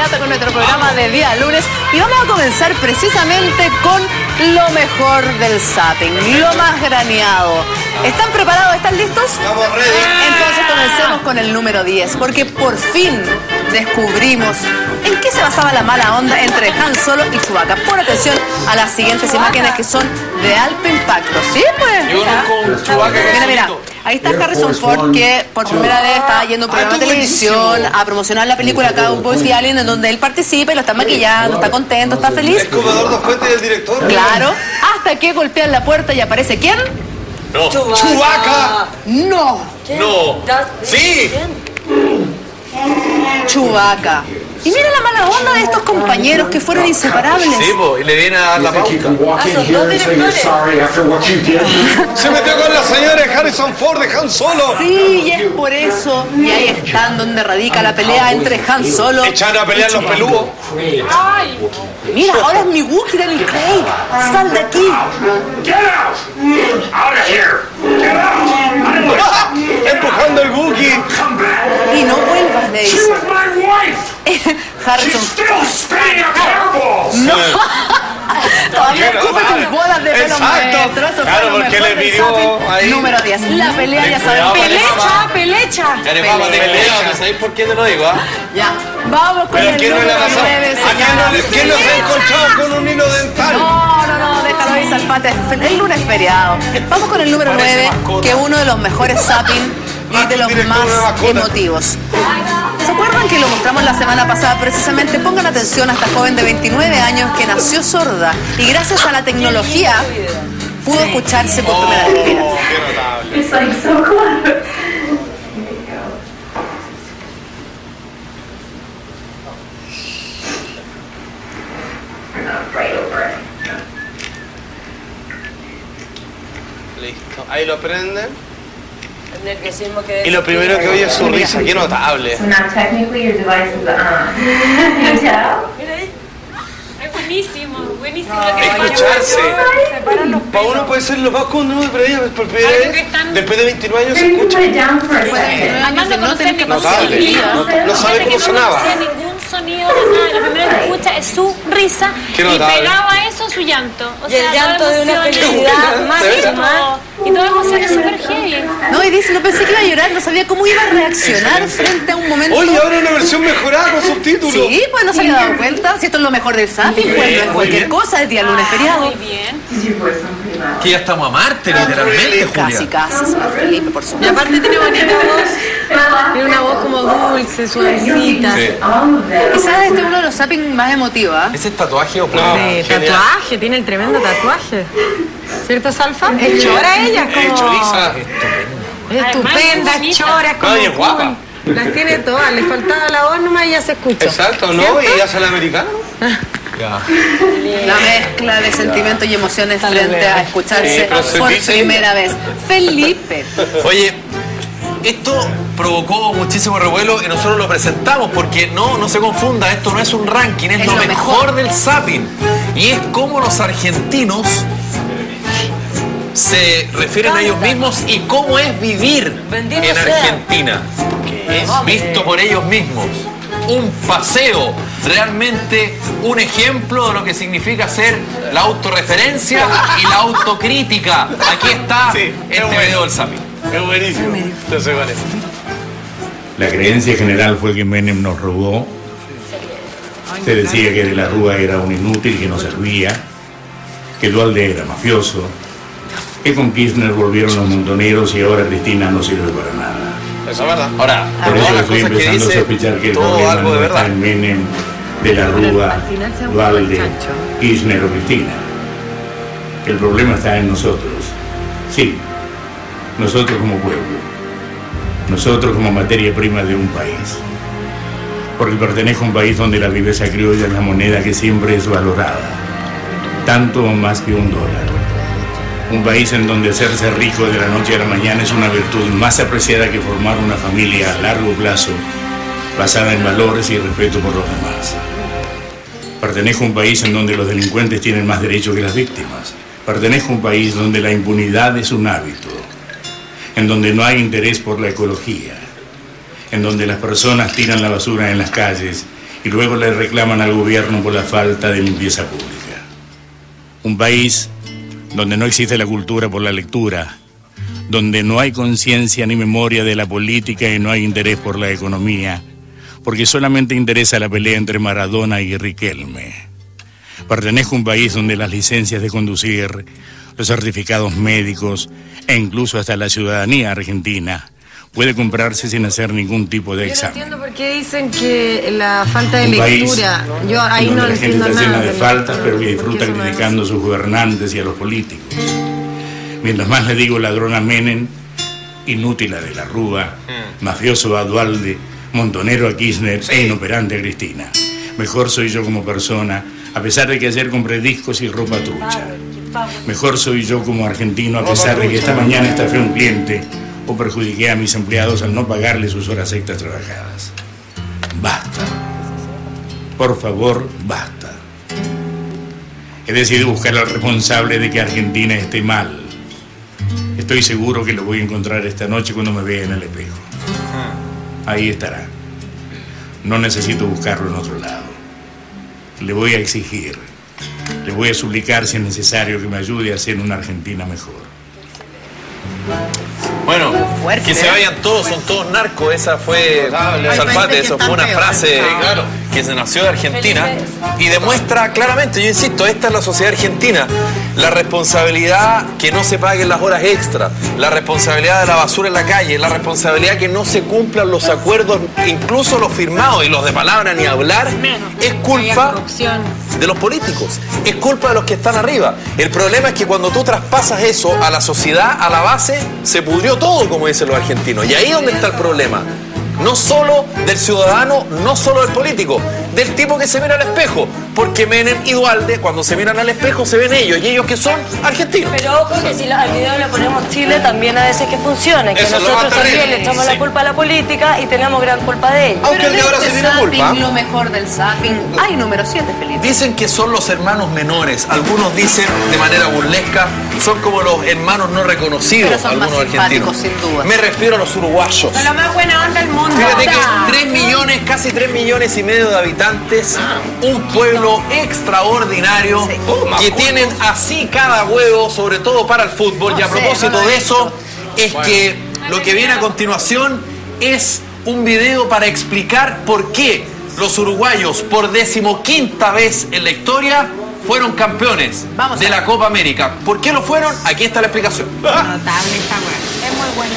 inmediato con nuestro programa de día lunes y vamos a comenzar precisamente con lo mejor del zapping, lo más graneado. ¿Están preparados? ¿Están listos? Estamos ready. Entonces comencemos con el número 10, porque por fin descubrimos en qué se basaba la mala onda entre Han Solo y Chewbacca. Pon atención a las siguientes imágenes que son de alto impacto. ¿Sí? Pues. Yo con Chewbacca. Mira. Ahí está Harrison Ford, que por primera vez está yendo a un programa de televisión a promocionar la película Cowboys y Alien, en donde él participa y lo está maquillando, está contento, está feliz. ¿Es Comodoro Dos Fuentes del director? Claro, hasta que golpean la puerta y aparece ¿quién? No. Chewbacca. No. No. Sí. Chewbacca. Y mira la mala onda de estos compañeros que fueron inseparables. Sí, po, y le viene a dar la pauta. Esos dos directores. Se metió con la señora Harrison Ford de Han Solo. Sí, y es por eso. Y ahí están donde radica la pelea entre Han Solo. Echaron a pelear los peludos. Ay, mira, ahora es mi Wookiee, Daniel Craig. Sal de aquí. Empujando el Wookiee. Y no vuelvas, le dice. Harrison. No. Todavía escupe tus bolas de pelo. Exacto. Claro, porque le pidió ahí. Número 10. La pelea, ya sabes. Pelecha. ¿Sabéis por qué te lo digo? Ya. Vamos con el número 9. ¿Quién no se ha encontrado con un hilo dental? No, déjalo ahí, Salpate. El lunes es feriado. Vamos con el número 9, que es uno de los mejores zapping y de los más emotivos. ¿Se acuerdan que lo mostramos la semana pasada? Precisamente, pongan atención a esta joven de 29 años que nació sorda y gracias a la tecnología pudo escucharse por primera vez. Qué notable. Listo, ahí lo prenden. Y lo primero que oye es su risa, qué notable. So now technically your device is Es buenísimo, buenísimo. Escucharse. Para uno puede ser lo más común, pero ella por primera vez, después de 29 años se escucha. Notable. No sabe cómo sonaba. Ningún sonido de nada. Lo primero que escucha es su risa y pegaba a eso su llanto. O sea, el llanto de una felicidad máxima. Y toda emoción es súper heavy. No, y dice, no pensé que iba a llorar, no sabía cómo iba a reaccionar frente a un momento. Oye, ahora una versión mejorada con subtítulos. Sí, pues no se había dado cuenta. Si esto es lo mejor del zapping, pues no es cualquier cosa, es día lunes feriado. Muy bien. Que ya estamos a Marte, literalmente, Julia. Casi, señor Felipe, por supuesto. Y aparte tiene bonita voz. Tiene una voz como dulce, suavecita. Sí. Quizás este es uno de los zapping más emotivos, ¿eh? ¿Ese es tatuaje o No. Tatuaje, tiene el tremendo tatuaje. ¿Cierto, Salfa? Es chora ella, como... Choriza. Es estupenda, es chora, es como No, y es guapa. cool. Las tiene todas, le faltaba la voz nomás y ya se escucha. Exacto, ¿no? Y ya sale americano. Ya. La mezcla de sentimientos y emociones frente a escucharse pero se por dice primera vez. Felipe. Oye, esto provocó muchísimo revuelo y nosotros lo presentamos porque no se confunda, esto no es un ranking, es lo mejor del zapping. Y es como los argentinos se refieren a ellos mismos y cómo es vivir en Argentina. Visto por ellos mismos. Un paseo, realmente un ejemplo de lo que significa ser la autorreferencia y la autocrítica. Aquí está este video del zapping. Es buenísimo. Entonces, vale. La creencia general fue que Menem nos robó. Se decía que De la Rúa era un inútil que no servía, que Duhalde era mafioso, que con Kirchner volvieron los montoneros y ahora Cristina no sirve para nada. Eso es verdad. Ahora, Por todas eso las estoy cosas que empezando a dice, sospechar que el todo problema algo de no verdad. está en Menem, De la Rúa, Duhalde, Kirchner o Cristina. El problema está en nosotros. Sí, nosotros como pueblo. Nosotros como materia prima de un país. Porque pertenezco a un país donde la viveza criolla es la moneda que siempre es valorada. Tanto o más que $1. Un país en donde hacerse rico de la noche a la mañana es una virtud más apreciada que formar una familia a largo plazo, basada en valores y respeto por los demás. Pertenezco a un país en donde los delincuentes tienen más derechos que las víctimas. Pertenezco a un país donde la impunidad es un hábito, en donde no hay interés por la ecología, en donde las personas tiran la basura en las calles y luego le reclaman al gobierno por la falta de limpieza pública. Un país donde no existe la cultura por la lectura, donde no hay conciencia ni memoria de la política y no hay interés por la economía, porque solamente interesa la pelea entre Maradona y Riquelme. Pertenezco a un país donde las licencias de conducir, los certificados médicos e incluso hasta la ciudadanía argentina puede comprarse sin hacer ningún tipo de examen. Yo no entiendo por qué dicen que la falta de lectura. Yo ahí no entiendo nada. La gente está llena de faltas, pero que disfruta criticando a sus gobernantes y a los políticos. Mientras más le digo ladrón a Menem, inútil a De la Rúa, mafioso a Duhalde, montonero a Kirchner e inoperante a Cristina. Mejor soy yo como persona, a pesar de que ayer compré discos y ropa trucha. Mejor soy yo como argentino, a pesar de que esta mañana estafé a un cliente o perjudiqué a mis empleados al no pagarles sus horas extras trabajadas. Basta. Por favor, basta. He decidido buscar al responsable de que Argentina esté mal. Estoy seguro que lo voy a encontrar esta noche cuando me vea en el espejo. Ahí estará. No necesito buscarlo en otro lado. Le voy a exigir, le voy a suplicar si es necesario que me ayude a hacer una Argentina mejor. Bueno, que se vayan todos, son todos narcos. Esa fue Salfate, eso fue una frase que se nació de Argentina y demuestra claramente, yo insisto, esta es la sociedad argentina. La responsabilidad que no se paguen las horas extras, la responsabilidad de la basura en la calle, la responsabilidad que no se cumplan los acuerdos, incluso los firmados y los de palabra ni hablar, es culpa de los políticos, es culpa de los que están arriba. El problema es que cuando tú traspasas eso a la sociedad, a la base, se pudrió todo, como dicen los argentinos. Y ahí es donde está el problema. No solo del ciudadano, no solo del político, del tipo que se mira al espejo. Porque Menem y Duhalde, cuando se miran al espejo, se ven ellos, y ellos que son argentinos. Pero ojo que si al video le ponemos Chile, también a veces que funciona, que eso nosotros también le echamos la culpa a la política y tenemos gran culpa de ellos. Aunque el de ahora se tiene culpa. Lo mejor del zapping, hay número 7, Felipe. Dicen que son los hermanos menores, algunos dicen de manera burlesca, son como los hermanos no reconocidos, pero son algunos más argentinos. Sin duda. Me refiero a los uruguayos. Son la más buena onda del mundo. Fíjate que 3 millones, casi 3 millones y medio de habitantes, un pueblo extraordinario, que tienen así cada huevo, sobre todo para el fútbol. Y a propósito de eso, es que lo que viene a continuación es un video para explicar por qué los uruguayos, por 15ª vez en la historia, fueron campeones de la Copa América. ¿Por qué lo fueron? Aquí está la explicación. Notable esta weá. Es muy bueno.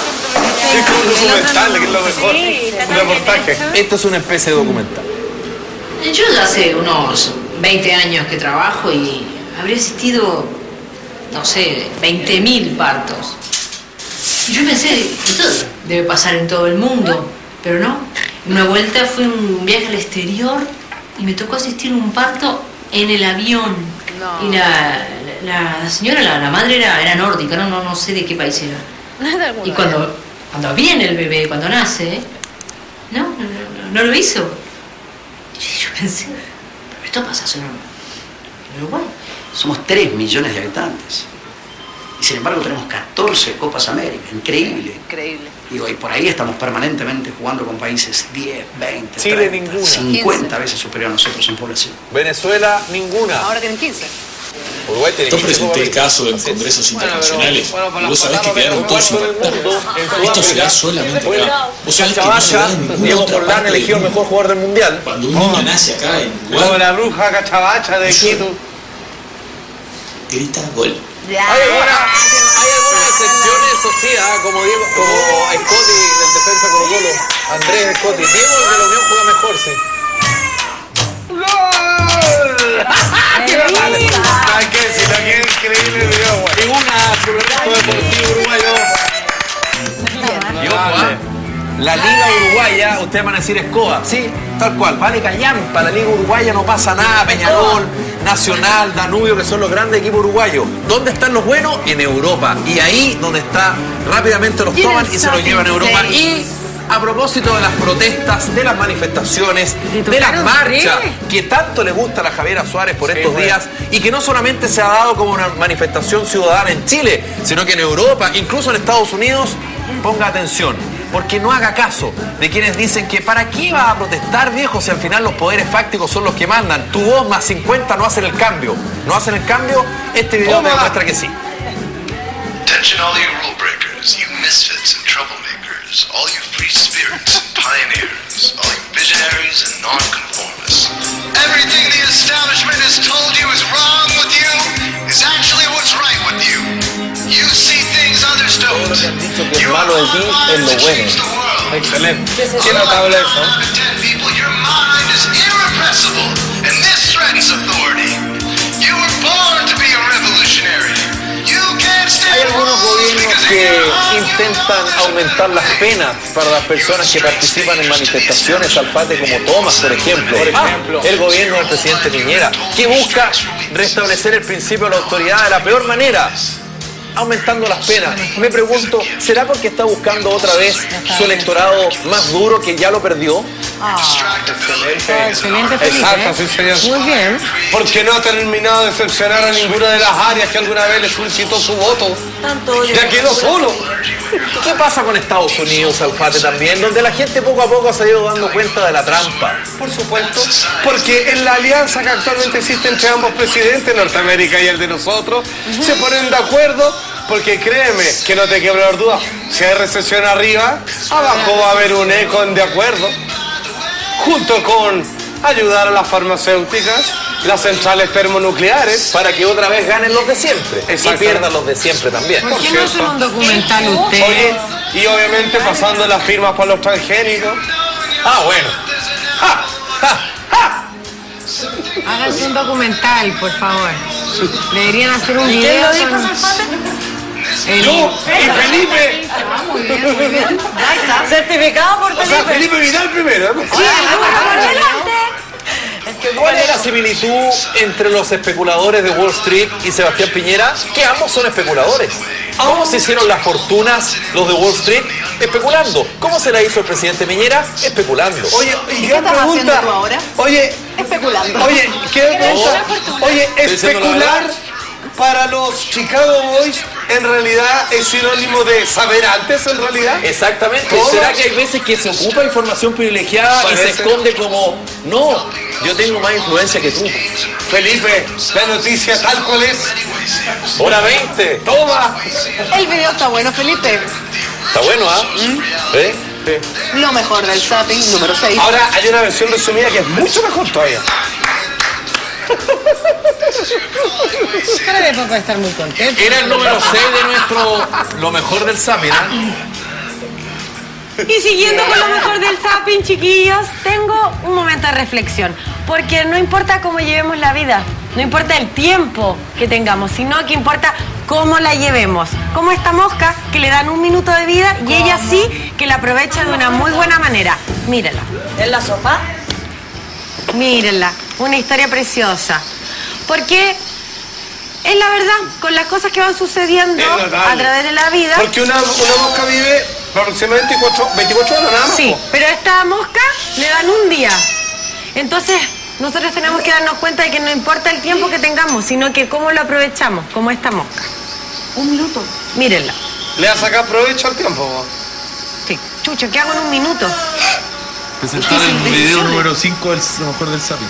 Es como un documental, que es lo mejor. Un reportaje. Esto es una especie de documental. Yo ya hace unos 20 años que trabajo y habré asistido, no sé, 20.000 partos. Y yo pensé que todo debe pasar en todo el mundo, pero no. Una vuelta fue un viaje al exterior y me tocó asistir a un parto en el avión. No. Y la señora, la madre era nórdica, no sé de qué país era. Y cuando viene el bebé, cuando nace, no lo hizo. Y yo pensé, pero esto pasa solo en Uruguay. Somos 3 millones de habitantes. Y sin embargo tenemos 14 Copas América. Increíble. Increíble. Digo, y por ahí estamos permanentemente jugando con países 10, 20, Chile 30, ninguna. 50 15. veces superior a nosotros en población. Venezuela ninguna. Ahora tienen 15. Uruguay tiene Yo presenté el caso en congresos internacionales. Vos sabés que quedaron todos impactados. Esto se da solamente acá. Vos sabés que no se da en ninguna Diego otra Forlán parte eligió el mejor jugador del mundial. Cuando un niño nace acá en Como Uruguay, la bruja cachabacha de Quito. grita gol. Hay algunas excepciones, eso sí, como Scotty del defensa Colo-Colo, Andrés Scotty. Diego, el de la Unión, juega mejor, sí. Hay que decirlo, que es increíble el video, güey. Tribuna, suplemento deportivo uruguayo. Y ojo, la Liga Uruguaya, ustedes van a decir Escoba, sí, tal cual, vale callampa, la Liga Uruguaya no pasa nada, Peñarol, Nacional, Danubio, que son los grandes equipos uruguayos. ¿Dónde están los buenos? En Europa. Y ahí donde está, rápidamente los toman y se los llevan a Europa. Y a propósito de las protestas, de las manifestaciones, de las marchas, que tanto le gusta a la Javiera Suárez por estos días, y que no solamente se ha dado como una manifestación ciudadana en Chile, sino que en Europa, incluso en Estados Unidos, ponga atención, porque no haga caso de quienes dicen que ¿para qué vas a protestar, viejo, si al final los poderes fácticos son los que mandan? Tu voz más 50 no hacen el cambio. ¿No hacen el cambio? Este video me demuestra que sí. Attention all you rule breakers, you misfits and troublemakers, all you free spirits and pioneers, all you visionaries and nonconformists. Everything the establishment has told you is wrong with you is actually what's right with you. You see things others don't. You are the mind to change the world. Excelente. Qué notable eso. People, your mind is irrepressible, and this threatens authority. You were born to be a revolutionary. Hay algunos gobiernos que intentan aumentar las penas para las personas que participan en manifestaciones, Salfate, como Tomás, por ejemplo. El gobierno del presidente Piñera, que busca restablecer el principio de la autoridad de la peor manera, aumentando las penas. Me pregunto, ¿será porque está buscando otra vez su electorado más duro que ya lo perdió? Excelente, Felipe. Exacto, sí, señor. Muy bien. Porque no ha terminado de decepcionar a ninguna de las áreas que alguna vez le solicitó su voto. Ya quedó solo. ¿Qué pasa con Estados Unidos, Salfate, también? Donde la gente poco a poco se ha ido dando cuenta de la trampa. Por supuesto, porque en la alianza que actualmente existe entre ambos presidentes, Norteamérica y el de nosotros, se ponen de acuerdo, porque créeme, que no te quebre la duda, si hay recesión arriba, abajo va a haber un eco de acuerdo, junto con ayudar a las farmacéuticas, las centrales termonucleares, para que otra vez ganen los de siempre y pierdan los de siempre también. ¿Por qué no hace un documental usted? Oye, y obviamente pasando las firmas para los transgénicos. Ah, bueno. Háganse un documental, por favor. Deberían hacer un ¿Quién video lo dijo, con... Salfate? ¡Yo! ¡Y Felipe! Muy bien, muy bien. Ahí está. Certificado por Felipe. O sea, Felipe Vidal primero. Sí, por delante. ¿Cuál es la similitud entre los especuladores de Wall Street y Sebastián Piñera? Que ambos son especuladores. ¿Cómo se hicieron las fortunas los de Wall Street? Especulando. ¿Cómo se la hizo el presidente Piñera? Especulando. Oye, ¿Y qué estás haciendo tú ahora? Oye, especulando. Oye, ¿qué pregunta? Oye, especular para los Chicago Boys en realidad es sinónimo de saber antes, en realidad. Exactamente. ¿Cómo? ¿Será que hay veces que se ocupa información privilegiada y se esconde como, no, yo tengo más influencia que tú? Felipe, la noticia tal cual es. Hora 20. Toma. El video está bueno, Felipe. Está bueno, ¿ah? ¿Eh? Sí. Lo mejor del zapping, número 6. Ahora hay una versión resumida que es mucho mejor todavía. Cara de poco estar muy contento. Era el número 6 de nuestro Lo Mejor del Zapping, Y siguiendo con lo mejor del zapping, chiquillos, tengo un momento de reflexión. Porque no importa cómo llevemos la vida, no importa el tiempo que tengamos, sino que importa cómo la llevemos. Como esta mosca que le dan un minuto de vida y ella sí que la aprovecha de una muy buena manera. Mírenla. ¿En la sopa? Mírenla, una historia preciosa. Porque es la verdad, con las cosas que van sucediendo a través de la vida. Porque una mosca vive aproximadamente 24 horas nada más. Sí, pero a esta mosca le dan un día. Entonces, nosotros tenemos que darnos cuenta de que no importa el tiempo que tengamos, sino que cómo lo aprovechamos, como esta mosca. Un minuto. Mírenla. ¿Le ha sacado provecho al tiempo, vos? Sí. Chucho, ¿qué hago en un minuto? Presentar el video número 5 del Lo Mejor del Zapping.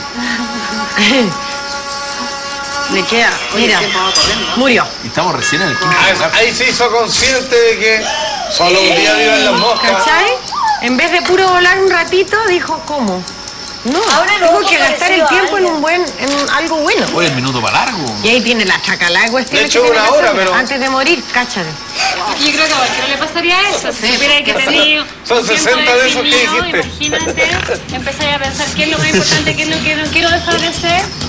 Le queda, mira, murió. Y estamos recién en el quinto. Ahí se hizo consciente de que solo un día viven las moscas. ¿Cachai? En vez de puro volar un ratito, dijo, ¿cómo? No, Ahora tengo que gastar el tiempo en algo bueno. Oye, el minuto para largo. Y ahí tiene la chacalá de cuestiones De hecho, que tiene una que hora, hacer pero- antes de morir, cáchate. Yo creo que a cualquiera le pasaría eso. Si supiera que tenía Son un tiempo 60 de esos que definido, dijiste. imagínate, empezáis a pensar qué es lo más importante, qué es lo que no quiero dejar de hacer.